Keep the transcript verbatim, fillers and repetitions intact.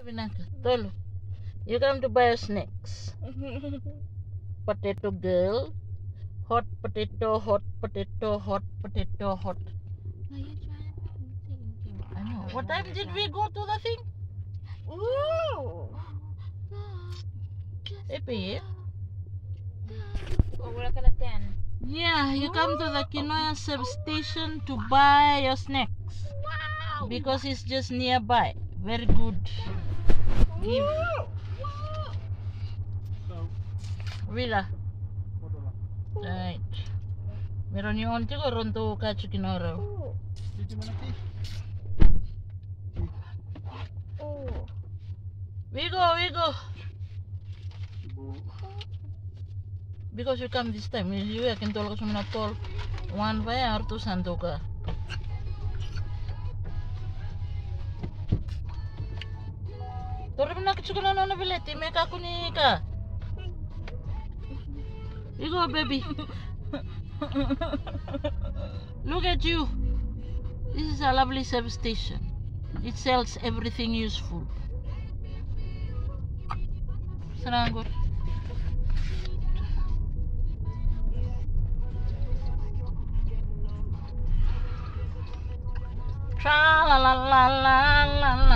Pinaka. Tolo. You come to buy snacks. Potato girl. Hot potato, hot potato, hot potato, hot. No, you're trying to think. I know. What time did we go to the thing? Ooh. Epi, eh? Oh, we're gonna ten. Yeah, you come to the Kinoya substation to buy your snacks. Wow. Because it's just nearby. Very good. Give. Vila. Right. Meron yung onti ko ronto ka chikinoro. We go, we go. Because you come this time, you can tol ka sumina tol. One by or two santo ka. Toro na kitsuko na na bileti, may kakuni ka. You go, baby. Look at you. This is a lovely substation. It sells everything useful. Sarangor. Tra la la la la la.